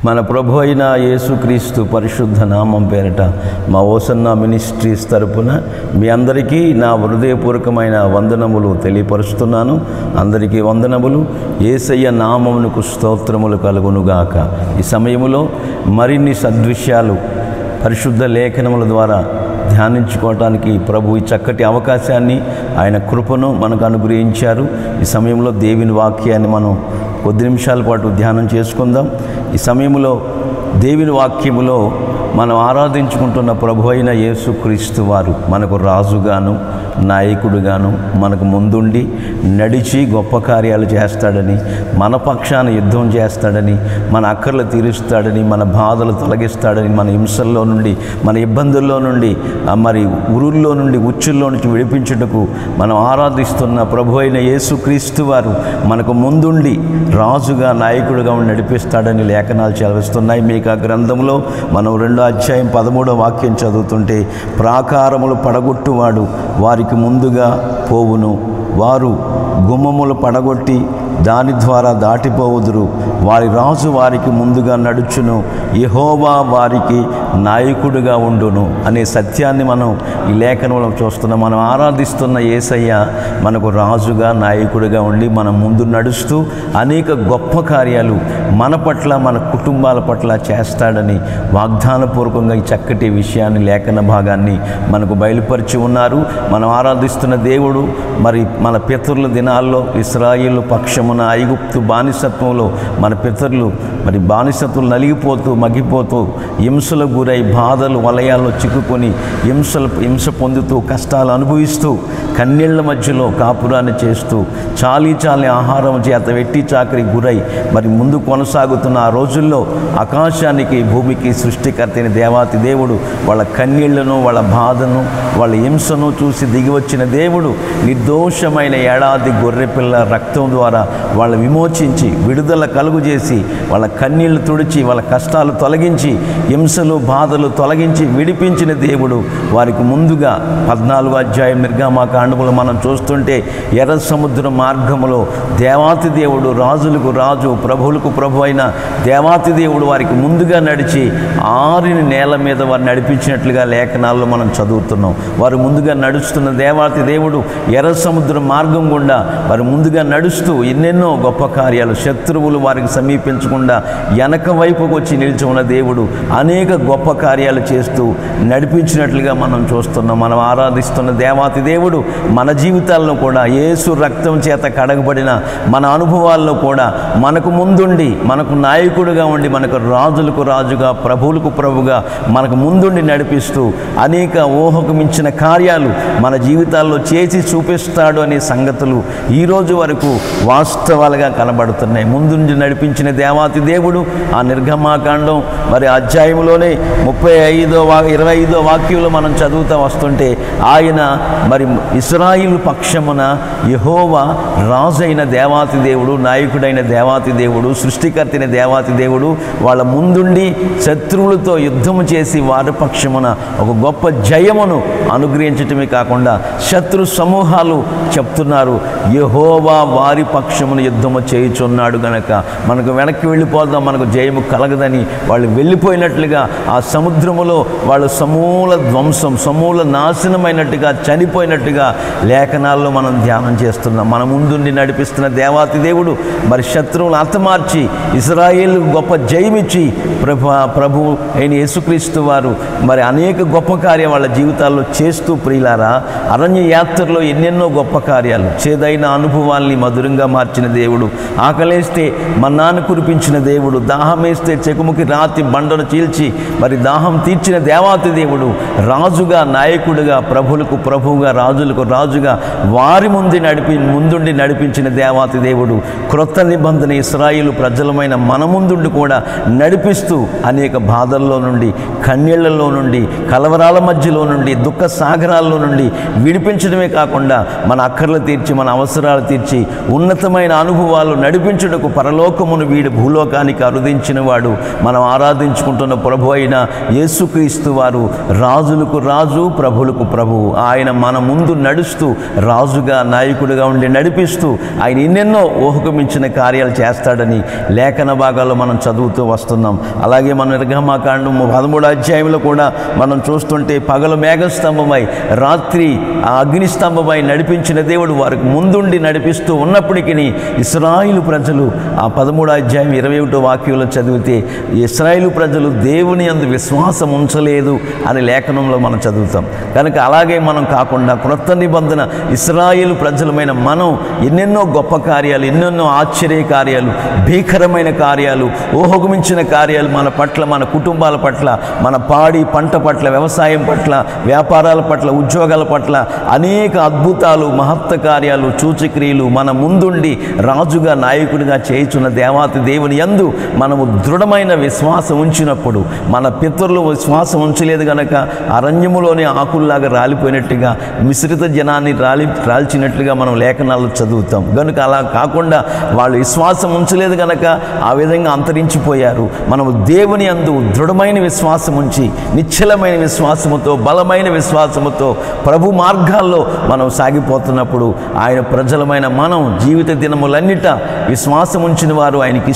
మన ప్రభు అయిన యేసుక్రీస్తు పరిశుద్ధ నామం పేరట మా హోసన్నా మినిస్ట్రీస్ తరపున మీ అందరికీ నా హృదయపూర్వకమైన వందనములు తెలియపరుస్తున్నాను. అందరికీ వందనములు. యేసయ్య నామమునకు స్తోత్రములు కలుగునుగాక. ఈ సమయంలో మరిన్ని సద్విషయాలు పరిశుద్ధ లేఖనముల ద్వారా ధ్యానించుకోవటానికి ప్రభు ఈ చక్కటి అవకాశాన్ని, ఆయన కృపను మనకు అనుగ్రహించారు. ఈ సమయంలో దేవుని వాక్యాన్ని మనం కొద్ది నిమిషాల పాటు ధ్యానం చేసుకుందాం. ఈ సమయంలో దేవుని వాక్యములో మనం ఆరాధించుకుంటున్న ప్రభు అయిన యేసుక్రీస్తు వారు మనకు రాజుగాను నాయకుడుగాను మనకు ముందుండి నడిచి గొప్ప కార్యాలు చేస్తాడని, మన పక్షాన యుద్ధం చేస్తాడని, మన అక్కర్లు తీరుస్తాడని, మన బాధలు తొలగిస్తాడని, మన హింసల్లో నుండి, మన ఇబ్బందుల్లో నుండి, మరి ఉరుల్లో నుండి, ఉచ్చుల్లో నుంచి విడిపించుటకు మనం ఆరాధిస్తున్న ప్రభు అయిన యేసుక్రీస్తు వారు మనకు ముందుండి రాజుగా నాయకుడుగా నడిపిస్తాడని లేఖనాలు చదివిస్తున్నాయి. మీకు ఆ గ్రంథంలో మనం 2వ అధ్యాయం 13వ వాక్యం చదువుతుంటే, ప్రాకారములు పడగొట్టువాడు వారికి ముందుగా పోవును, వారు గుమ్మములు పడగొట్టి దాని ద్వారా దాటిపోవుదురు, వారి రాజు వారికి ముందుగా నడుచును, యెహోవా వారికి నాయకుడిగా ఉండును అనే సత్యాన్ని మనం ఈ లేఖనంలో చూస్తున్నాం. మనం ఆరాధిస్తున్న యేసయ్య మనకు రాజుగా నాయకుడిగా ఉండి మన ముందు నడుస్తూ అనేక గొప్ప కార్యాలు మన పట్ల, మన కుటుంబాల పట్ల చేస్తాడని వాగ్దానపూర్వకంగా ఈ చక్కటి విషయాన్ని, లేఖన భాగాన్ని మనకు బయలుపరిచి ఉన్నారు. మనం ఆరాధిస్తున్న దేవుడు మరి మన పితరుల దినాల్లో ఇశ్రాయేలు పక్షమున ఐగుప్తు బానిసత్వంలో మన పితరులు మరి బానిసత్వం నలిగిపోతూ మగ్గిపోతూ హింసలకు గురై బాధలు వలయాల్లో చిక్కుకొని హింస పొందుతూ కష్టాలు అనుభవిస్తూ కన్నీళ్ల మధ్యలో కాపురాన్ని చేస్తూ చాలీ ఆహారం చేత వెట్టి చాకరి గురై మరి ముందు కొనసాగుతున్న ఆ రోజుల్లో ఆకాశానికి భూమికి సృష్టికర్తైన దేవాతి దేవుడు వాళ్ళ కన్నీళ్లను, వాళ్ళ బాధను, వాళ్ళ హింసను చూసి దిగివచ్చిన దేవుడు నిర్దోషమైన ఏడాది గొర్రెపిల్ల రక్తం ద్వారా వాళ్ళ విమోచించి విడుదల కలుగు చేసి వాళ్ళ కన్నీళ్లు తుడిచి వాళ్ళ కష్టాలు తొలగించి హింసలు బాధలు తొలగించి విడిపించిన దేవుడు వారికి ముందుగా 14వ అధ్యాయం నిర్గమాకాండములో మనం చూస్తుంటే ఎర్ర సముద్ర మార్గములో దేవాతి దేవుడు రాజులకు రాజు ప్రభువులకు ప్రభు అయిన దేవాతి దేవుడు వారికి ముందుగా నడిచి ఆరిని నేల మీద వారు నడిపించినట్లుగా లేఖనాల్లో మనం చదువుతున్నాం. వారు ముందుగా నడుస్తున్న దేవాతి దేవుడు ఎర్ర సముద్ర మార్గం గుండా వారు ముందుగా నడుస్తూ ఎన్నెన్నో గొప్ప కార్యాలు, శత్రువులు వారికి సమీపించకుండా వెనక వైపుకు వచ్చి నిలిచి ఉన్న దేవుడు అనేక గొప్ప కార్యాలు చేస్తూ నడిపించినట్లుగా మనం చూస్తున్నాం. మనం ఆరాధిస్తున్న దేవాతి దేవుడు మన జీవితాల్లో కూడా యేసు రక్తం చేత కడగబడిన మన అనుభవాల్లో కూడా మనకు ముందుండి, మనకు నాయకుడిగా ఉండి, మనకు రాజులకు రాజుగా ప్రభువులకు ప్రభుగా మనకు ముందుండి నడిపిస్తూ అనేక ఊహకు మించిన కార్యాలు మన జీవితాల్లో చేసి చూపిస్తాడు అనే సంగతులు ఈరోజు వరకు వాస్తవాలుగా కనబడుతున్నాయి. ముందుండి నడిపించిన దేవాతి దేవుడు ఆ నిర్గమాకాండం మరి అధ్యాయంలోనే 25వ వాక్యంలో మనం చదువుతూ వస్తుంటే ఆయన మరి ఇశ్రాయేలు పక్షమున యెహోవా రాజైన దేవాతి దేవుడు, నాయకుడైన దేవాతి దేవుడు, సృష్టికర్తైన దేవాతి దేవుడు వాళ్ళ ముందుండి శత్రువులతో యుద్ధము చేసి వారి పక్షమున ఒక గొప్ప జయమును అనుగ్రహించటమే కాకుండా శత్రు సమూహాలు చెప్తున్నారు యెహోవా వారి పక్షమున యుద్ధము చేయుచున్నాడు గనక మనకు వెనక్కి వెళ్ళిపోదాం, మనకు జయము కలగదని వాళ్ళు వెళ్ళిపోయినట్లుగా ఆ సముద్రములో వాళ్ళు సమూల ధ్వంసం, సమూల నాశనమైనట్టుగా చనిపోయినట్టుగా లేఖనాల్లో మనం ధ్యానం చేస్తున్నాం. మన ముందుండి నడిపిస్తున్న దేవాతి దేవుడు మరి శత్రువులను హతమార్చి ఇశ్రాయేలుకు గొప్ప జయమిచ్చి ప్రభు అయిన యేసుక్రీస్తు వారు మరి అనేక గొప్ప కార్యాలు వాళ్ళ జీవితాల్లో చేస్తూ ప్రియులారా అరణ్య యాత్రలో ఎన్నెన్నో గొప్ప కార్యాలు, చేదైన అనుభవాల్ని మధురంగా మార్చిన దేవుడు, ఆకలేస్తే మన్నాను కురిపించిన దేవుడు, దాహం వేస్తే చెకుముకి రాతి బండను చీల్చి మరి దాహం తీర్చిన దేవాతి దేవుడు, రాజుగా నాయకుడిగా ప్రభువులకు ప్రభువుగా రాజులకు రాజుగా వారి ముందుండి నడిపించిన దేవాతి దేవుడు, క్రొత్త నిబంధన ఇశ్రాయేలు ప్రజలమైన మన ముందుండి కూడా నడిపిస్తూ అనేక బాధల్లో నుండి, కన్నీళ్లలో నుండి, కలవరాల మధ్యలో నుండి, దుఃఖ సాగరాల్లో నుండి విడిపించడమే కాకుండా మన అక్కర్లు తీర్చి, మన అవసరాలు తీర్చి ఉన్నతమైన అనుభవాలు నడిపించుటకు పరలోకమును వీడి భూలోక లోకానికి అరుదించిన వాడు, మనం ఆరాధించుకుంటున్న ప్రభు అయిన యేసుక్రీస్తు వారు రాజులకు రాజు, ప్రభులకు ప్రభువు. ఆయన మన ముందు నడుస్తూ రాజుగా నాయకుడిగా ఉండి నడిపిస్తూ ఆయన ఎన్నెన్నో ఊహకు మించిన కార్యాలు చేస్తాడని లేఖన భాగాల్లో మనం చదువుతూ వస్తున్నాం. అలాగే మన నిర్గమాకాండం 13వ అధ్యాయంలో కూడా మనం చూస్తుంటే పగలు మేఘస్తంభమై రాత్రి ఆ అగ్నిస్తంభమై నడిపించిన దేవుడు వారికి ముందుండి నడిపిస్తూ ఉన్నప్పటికీ ఇశ్రాయేలు ప్రజలు ఆ 13వ అధ్యాయం 21వ వాక్యంలో చదివితే ఇశ్రాయేలు ప్రజలు దేవుని యందు విశ్వాసం ఉంచలేదు అని లేఖనంలో మనం చదువుతాం. కనుక అలాగే మనం కాకుండా క్రొత్త నిబంధన ఇశ్రాయేలు ప్రజలమైన మనం ఎన్నెన్నో గొప్ప కార్యాలు, ఎన్నెన్నో ఆశ్చర్య కార్యాలు, భీకరమైన కార్యాలు, ఊహకు మించిన కార్యాలు మన పట్ల, మన కుటుంబాల పట్ల, మన పాడి పంట పట్ల, వ్యవసాయం పట్ల, వ్యాపారాల పట్ల, ఉద్యోగాల పట్ల అనేక అద్భుతాలు, మహత్త కార్యాలు, సూచక్రియలు మన ముందుండి రాజుగా నాయకుడిగా చేయుచున్న దేవాతి దేవుని యందు మనము దృఢమైన విశ్వాసం ఉంచినప్పుడు, మన పితరులు విశ్వాసం ఉంచలేదు గనక అరణ్యములోని ఆకుల్లాగా రాలిపోయినట్టుగా, మిశ్రిత జనాన్ని రాల్చినట్లుగా మనం లేఖనాలు చదువుతాం. కనుక అలా కాకుండా వాళ్ళు విశ్వాసం ఉంచలేదు గనక ఆ విధంగా అంతరించిపోయారు. మనము దేవుని యందు దృఢమైన విశ్వాసం ఉంచి నిశ్చలమైన విశ్వాసముతో, బలమైన విశ్వాసముతో ప్రభు మార్గాల్లో మనం సాగిపోతున్నప్పుడు ఆయన ప్రజలమైన మనం జీవిత దినములన్నిట విశ్వాసం ఉంచిన వారు ఆయనకి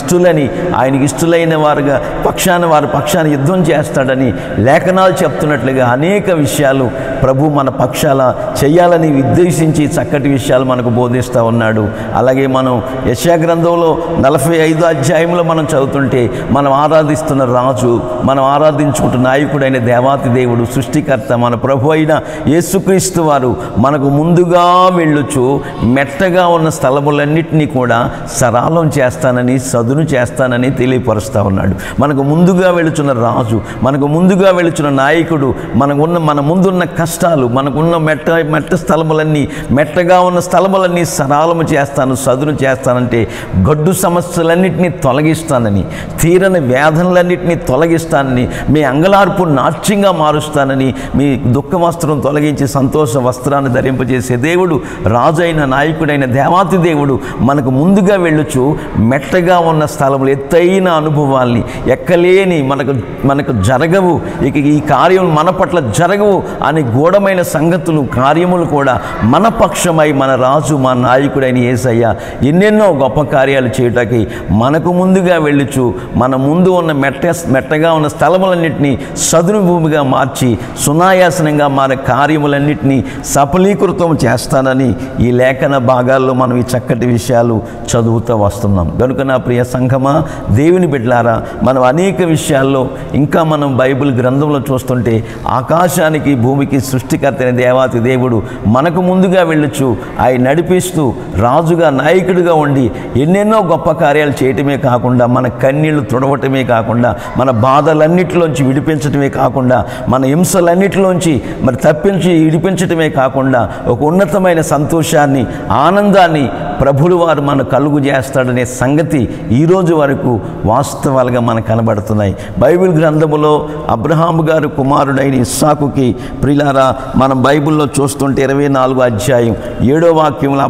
ఇష్టలైన వారుగా వారి పక్షాన యుద్ధం చేస్తాడని లేఖనాలు చెప్తున్నట్లుగా అనేక విషయాలు ప్రభు మన పక్షాల చేయాలని ఉద్దేశించి చక్కటి విషయాలు మనకు బోధిస్తూ ఉన్నాడు. అలాగే మనం యెషయా గ్రంథంలో 45వ అధ్యాయంలో మనం చదువుతుంటే మనం ఆరాధిస్తున్న రాజు, మనం ఆరాధించుకుంటున్న నాయకుడైన దేవాతి దేవుడు, సృష్టికర్త మన ప్రభు అయిన యేసుక్రీస్తు వారు మనకు ముందుగా వెళ్ళొచ్చు మెట్టగా ఉన్న స్థలములన్నింటినీ కూడా సరాలం చేస్తానని, సదును చేస్తానని తెలియపరుస్తూ ఉన్నాడు. మనకు ముందుగా వెళుచున్న రాజు, మనకు ముందుగా వెళుచున్న నాయకుడు, మన ముందున్న కష్టాలు, మనకున్న మెట్ట స్థలములన్నీ, మెట్టగా ఉన్న స్థలములన్నీ సరాలము చేస్తాను, సదును చేస్తానంటే గడ్డు సమస్యలన్నింటినీ తొలగిస్తానని, తీరని వేదనలన్నింటినీ తొలగిస్తానని, మీ అంగలార్పు నాట్యంగా మారుస్తానని, మీ దుఃఖ వస్త్రం తొలగించి సంతోష వస్త్రాన్ని ధరింపజేసే దేవుడు, రాజైన నాయకుడైన దేవాతి దేవుడు మనకు ముందుగా వెళ్ళొచ్చు మెట్టగా ఉన్న స్థలములు, ఎత్తైన అనుభవాల్ని, ఎక్కలేని మనకు జరగవు, ఇక ఈ కార్యం మన పట్ల జరగవు అని గూఢమైన సంగతులు, కార్యములు కూడా మన పక్షమై మన రాజు, మన నాయకుడైన యేసయ్య ఎన్నెన్నో గొప్ప కార్యాలు చేయటానికి మనకు ముందుగా వెళ్ళొచ్చు మన ముందు ఉన్న మెట్టగా ఉన్న స్థలములన్నింటినీ సదును భూమిగా మార్చి సునాయాసనంగా మన కార్యములన్నింటినీ సఫలీకృతం చేస్తానని ఈ లేఖన భాగాల్లో మనం ఈ చక్కటి విషయాలు చదువుతూ వస్తున్నాం. కనుక నా ప్రియ సంఘమా, దేవుని బిడ్డలారా, మనం అనేక విషయాల్లో ఇంకా మనం బైబిల్ గ్రంథంలో చూస్తుంటే ఆకాశానికి భూమికి సృష్టికర్త అయిన దేవాతి దేవుడు మనకు ముందుగా వెళ్ళొచ్చు ఆయన నడిపిస్తూ రాజుగా నాయకుడిగా ఉండి ఎన్నెన్నో గొప్ప కార్యాలు చేయటమే కాకుండా, మన కన్నీళ్లు తుడవటమే కాకుండా, మన బాధలన్నిటిలోంచి విడిపించటమే కాకుండా, మన హింసలన్నిటిలోంచి తప్పించి విడిపించటమే కాకుండా ఒక ఉన్నతమైన సంతోషాన్ని, ఆనందాన్ని ప్రభులు వారు మన కలుగు చేస్తాడనే సంగతి ఈరోజు వరకు వాస్తవాలుగా మనకు కనబడుతున్నాయి. బైబిల్ గ్రంథములో అబ్రహాము గారు కుమారుడైన ఇస్సాకుకి ప్రియులారా మనం బైబిల్లో చూస్తుంటే 24వ అధ్యాయం 7వ వాక్యంలో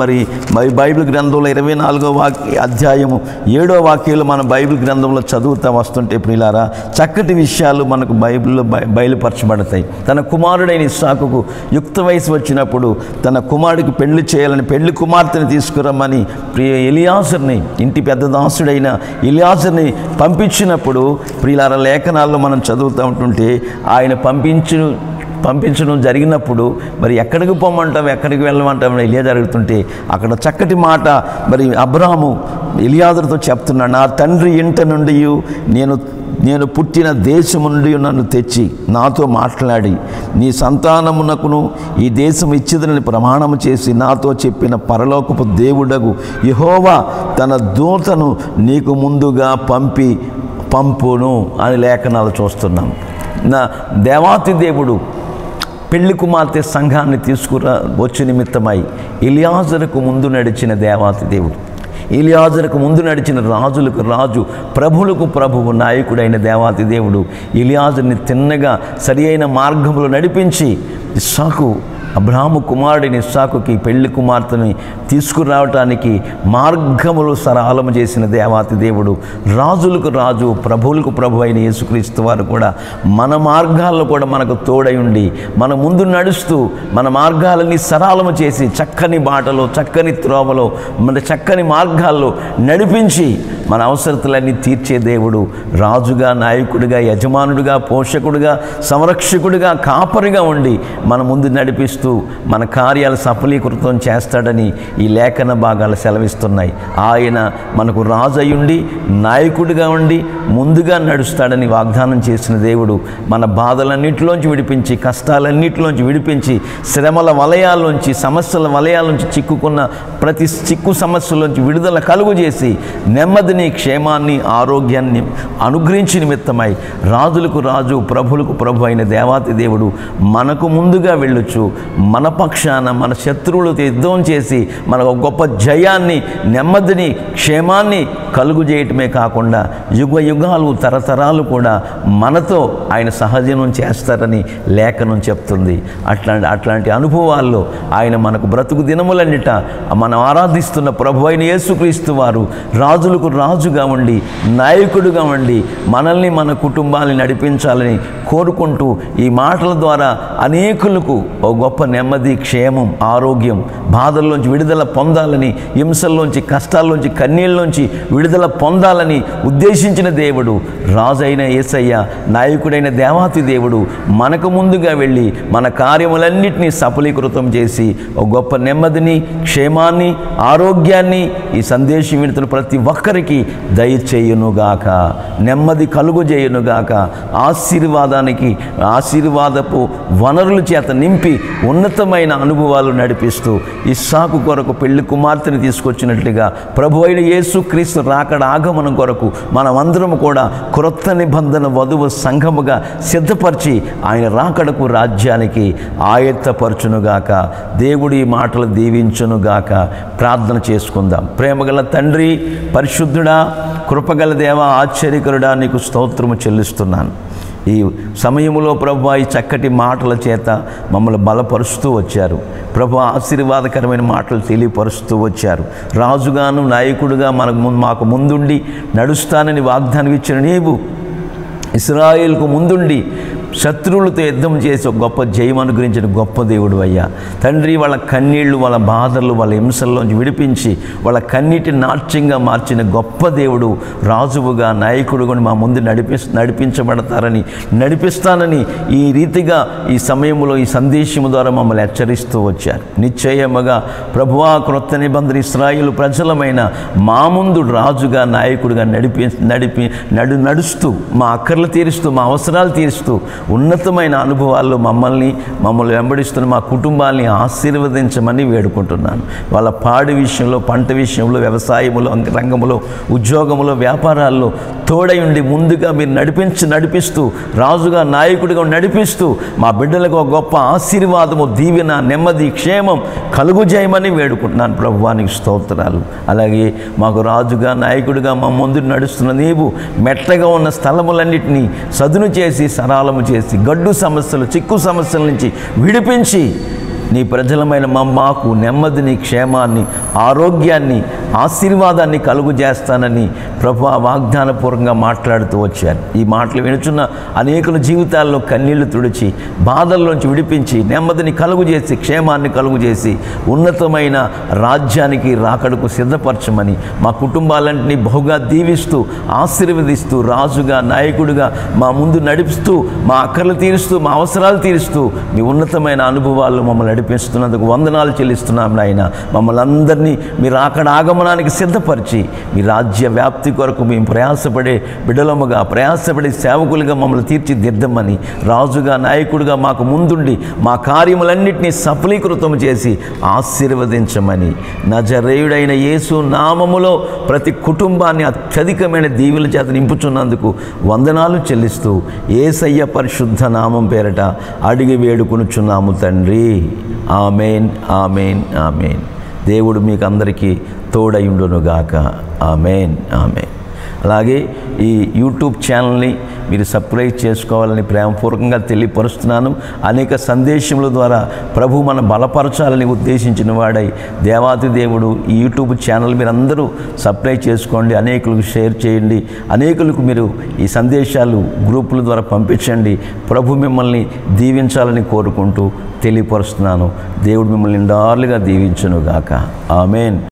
బైబిల్ గ్రంథంలో 24వ అధ్యాయము 7వ వాక్యంలో మన బైబిల్ గ్రంథంలో చదువుతూ వస్తుంటే ప్రియులారా చక్కటి విషయాలు మనకు బైబిల్లో బయలుపరచబడతాయి. తన కుమారుడైన ఇస్సాకుకు యుక్త వయసు వచ్చినప్పుడు తన కుమారుడికి పెళ్లి చేయాలని పెళ్లి కుమార్తెని తీసుకురమ్మని ఎలియాజర్ని, ఇంటి పెద్ద దాసుడైన ఎలియాజర్ని పంపించినప్పుడు ప్రియులారా లేఖనాల్లో మనం చదువుతూ ఉంటుంటే ఆయన పంపించడం జరిగినప్పుడు మరి ఎక్కడికి పోమంటాం, ఎక్కడికి వెళ్ళమంటాం ఎలియా జరుగుతుంటే అక్కడ చక్కటి మాట మరి అబ్రాహాము ఎలియాజరుతో చెప్తున్నాడు, నా తండ్రి ఇంట నుండి నేను పుట్టిన దేశము నుండి నన్ను తెచ్చి నాతో మాట్లాడి నీ సంతానమునకును ఈ దేశం ఇచ్చిదని ప్రమాణము చేసి నాతో చెప్పిన పరలోకపు దేవుడగు యెహోవా తన దూతను నీకు ముందుగా పంపును అని లేఖనాలు చూస్తున్నాం. నా దేవాతి దేవుడు పెళ్లి కుమార్తె సంఘాన్ని వచ్చి నిమిత్తమై ఎలియాజరుకు ముందు నడిచిన దేవాతి దేవుడు, ఎలియాజరుకు ముందు నడిచిన రాజులకు రాజు, ప్రభులకు ప్రభువు, నాయకుడైన దేవాతి దేవుడు ఎలియాజరుని తిన్నగా సరి అయిన మార్గంలో నడిపించి ఇస్సాకు అబ్రాహాము కుమారుడిని ఇస్సాకుకి పెళ్లి కుమార్తెని తీసుకురావటానికి మార్గములు సరళము చేసిన దేవాతి దేవుడు, రాజులకు రాజు, ప్రభువులకు ప్రభు అయిన యేసుక్రీస్తు వారు కూడా మన మార్గాల్లో కూడా మనకు తోడై ఉండి మన ముందు నడుస్తూ మన మార్గాలని సరళము చేసి చక్కని బాటలో, చక్కని త్రోవలో, మన చక్కని మార్గాల్లో నడిపించి మన అవసరతలన్నీ తీర్చే దేవుడు, రాజుగా, నాయకుడిగా, యజమానుడిగా, పోషకుడిగా, సంరక్షకుడిగా, కాపరిగా ఉండి మన ముందు నడిపిస్తూ మన కార్యాలు సఫలీకృతం చేస్తాడని ఈ లేఖన భాగాలు సెలవిస్తున్నాయి. ఆయన మనకు రాజు అయ్యుండి నాయకుడిగా ఉండి ముందుగా నడుస్తాడని వాగ్దానం చేసిన దేవుడు మన బాధలన్నింటిలోంచి విడిపించి, కష్టాలన్నింటిలోంచి విడిపించి, శ్రమల వలయాల్లోంచి, సమస్యల వలయాల్లోంచి చిక్కుకున్న ప్రతి చిక్కు సమస్యలోంచి విడుదల కలుగు చేసి నెమ్మదిని, క్షేమాన్ని, ఆరోగ్యాన్ని అనుగ్రహించి నిమిత్తమై రాజులకు రాజు, ప్రభులకు ప్రభు అయిన దేవాతి దేవుడు మనకు ముందుగా వెళ్ళొచ్చు మన పక్షాన మన శత్రువులతో యుద్ధం చేసి మనకు గొప్ప జయాన్ని, నెమ్మదిని, క్షేమాన్ని కలుగు చేయటమే కాకుండా యుగ యుగాలు, తరతరాలు కూడా మనతో ఆయన సహజీవనం చేస్తారని లేఖనం చెప్తుంది. అట్లాంటి అనుభవాల్లో ఆయన మనకు బ్రతుకు దినములన్నిట మనం ఆరాధిస్తున్న ప్రభు అయిన యేసుక్రీస్తు వారు రాజులకు రాజుగా ఉండి, నాయకుడిగా ఉండి మనల్ని, మన కుటుంబాన్ని నడిపించాలని కోరుకుంటూ ఈ మాటల ద్వారా అనేకులకు ఓ గొప్ప నెమ్మది, క్షేమం, ఆరోగ్యం, బాధల్లోంచి విడుదల పొందాలని, హింసల్లోంచి, కష్టాల్లోంచి, కన్నీళ్ళలోంచి విడుదల పొందాలని ఉద్దేశించిన దేవుడు, రాజు అయిన యేసయ్య, నాయకుడైన దేవాతి దేవుడు మనకు ముందుగా వెళ్ళి మన కార్యములన్నింటినీ సఫలీకృతం చేసి ఒక గొప్ప నెమ్మదిని, క్షేమాన్ని, ఆరోగ్యాన్ని ఈ సందేశం వింటున్న ప్రతి ఒక్కరికి దయచేయునుగాక, నెమ్మది కలుగు చేయునుగాక, ఆశీర్వాదపు వనరుల చేత నింపి ఉన్నతమైన అనుభవాలు నడిపిస్తూ ఇస్సాకు కొరకు పెళ్లి కుమార్తెని తీసుకొచ్చినట్లుగా ప్రభు అయిన యేసుక్రీస్తు రాకడ ఆగమనం కొరకు మనమందరం కూడా క్రొత్త నిబంధన వధువు సంఘముగా సిద్ధపరిచి ఆయన రాకడకు, రాజ్యానికి ఆయత్తపరచునుగాక. దేవుడి మాటలు దీవించునుగాక. ప్రార్థన చేసుకుందాం. ప్రేమగల తండ్రి, పరిశుద్ధుడా, కృపగల దేవా, ఆశ్చర్యకరుడా, నీకు స్తోత్రము చెల్లిస్తున్నాను. ఈ సమయంలో ప్రభు ఈ చక్కటి మాటల చేత మమ్మల్ని బలపరుస్తూ వచ్చారు. ప్రభు ఆశీర్వాదకరమైన మాటలు తెలియపరుస్తూ వచ్చారు. రాజుగాను, నాయకుడుగా మాకు ముందుండి నడుస్తానని వాగ్దానం ఇచ్చిన నీవు ఇశ్రాయేలుకు ముందుండి శత్రువులతో యుద్ధం చేసి ఒక గొప్ప జయం అనుగ్రహించిన గొప్ప దేవుడు అయ్యా. తండ్రి, వాళ్ళ కన్నీళ్లు, వాళ్ళ బాధలు, వాళ్ళ హింసల్లోంచి విడిపించి వాళ్ళ కన్నీటి నాట్యంగా మార్చిన గొప్ప దేవుడు, రాజువుగా, నాయకుడుగా మా ముందు నడిపిస్తానని ఈ రీతిగా ఈ సమయంలో ఈ సందేశము ద్వారా మమ్మల్ని హెచ్చరిస్తూ వచ్చారు. నిశ్చయముగా ప్రభువా, క్రొత్త నిబంధన ఇశ్రాయేలు ప్రజలమైన మా ముందు రాజుగా, నాయకుడిగా నడుస్తూ మా అక్కర్లు తీరుస్తూ, మా అవసరాలు తీరుస్తూ ఉన్నతమైన అనుభవాల్లో మమ్మల్ని వెంబడిస్తున్న మా కుటుంబాన్ని ఆశీర్వదించమని వేడుకుంటున్నాను. వాళ్ళ పాడి విషయంలో, పంట విషయంలో, వ్యవసాయములో, రంగంలో, ఉద్యోగంలో, వ్యాపారాల్లో తోడై ఉండి ముందుగా మీరు నడిపిస్తూ రాజుగా, నాయకుడిగా నడిపిస్తూ మా బిడ్డలకు ఒక గొప్ప ఆశీర్వాదము, దీవెన, నెమ్మది, క్షేమం కలుగు చేయమని వేడుకుంటున్నాను. ప్రభువానికి స్తోత్రాలు. అలాగే మాకు రాజుగా, నాయకుడిగా మా ముందు నడుస్తున్న నీవు మెట్టగా ఉన్న స్థలములన్నింటినీ సదును చేసి, సరళము చేసి, గడ్డు సమస్యలు, చిక్కు సమస్యల నుంచి విడిపించి నీ ప్రజలమైన మాకు నెమ్మదిని, క్షేమాన్ని, ఆరోగ్యాన్ని, ఆశీర్వాదాన్ని కలుగు చేస్తానని ప్రభు వాగ్దానపూర్వకంగా మాట్లాడుతూ వచ్చారు. ఈ మాటలు వినుచున్న అనేకుల జీవితాల్లో కన్నీళ్లు తుడిచి, బాధల్లోంచి విడిపించి, నెమ్మదిని కలుగు చేసి, క్షేమాన్ని కలుగు చేసి, ఉన్నతమైన రాజ్యానికి రాకడకు సిద్ధపరచమని మా కుటుంబాలన్నింటినీ బహుగా దీవిస్తూ, ఆశీర్వదిస్తూ, రాజుగా, నాయకుడిగా మా ముందు నడిపిస్తూ, మా అక్కర్లు తీరుస్తూ, మా అవసరాలు తీరుస్తూ మీ ఉన్నతమైన అనుభవాల్లో మమ్మల్ని నడిపిస్తున్నందుకు వందనాలు చెల్లిస్తున్నాం నాయన. మమ్మల్ని అందరినీ మీరు అక్కడ ఆగమనానికి సిద్ధపరిచి మీ రాజ్య వ్యాప్తి కొరకు మేము ప్రయాసపడే బిడ్డలముగా, ప్రయాసపడే సేవకులుగా మమ్మల్ని తీర్చిదిద్దమని, రాజుగా, నాయకుడిగా మాకు ముందుండి మా కార్యములన్నింటినీ సఫలీకృతం చేసి ఆశీర్వదించమని నజరేయుడైన యేసు నామములో ప్రతి కుటుంబాన్ని అత్యధికమైన దీవెల చేత నింపుచున్నందుకు వందనాలు చెల్లిస్తూ యేసయ్య పరిశుద్ధ నామం పేరట అడిగి వేడుకొనుచున్నాము తండ్రి. ఆమేన్, ఆమేన్, ఆమేన్. దేవుడు మీకు అందరికీ తోడయుండునుగాక. ఆమేన్, ఆమేన్. అలాగే ఈ యూట్యూబ్ ఛానల్ని మీరు సబ్స్క్రైబ్ చేసుకోవాలని ప్రేమపూర్వకంగా తెలియపరుస్తున్నాను. అనేక సందేశముల ద్వారా ప్రభు మన బలపరచాలని ఉద్దేశించిన వాడై దేవాతి దేవుడు ఈ యూట్యూబ్ ఛానల్ మీరు అందరూ సబ్స్క్రైబ్ చేసుకోండి, అనేకులకు షేర్ చేయండి, అనేకులకు మీరు ఈ సందేశాలు గ్రూపుల ద్వారా పంపించండి. ప్రభు మిమ్మల్ని దీవించాలని కోరుకుంటూ తెలియపరుస్తున్నాను. దేవుడు మిమ్మల్ని నిండార్లుగా దీవించును గాక. ఆమేన్.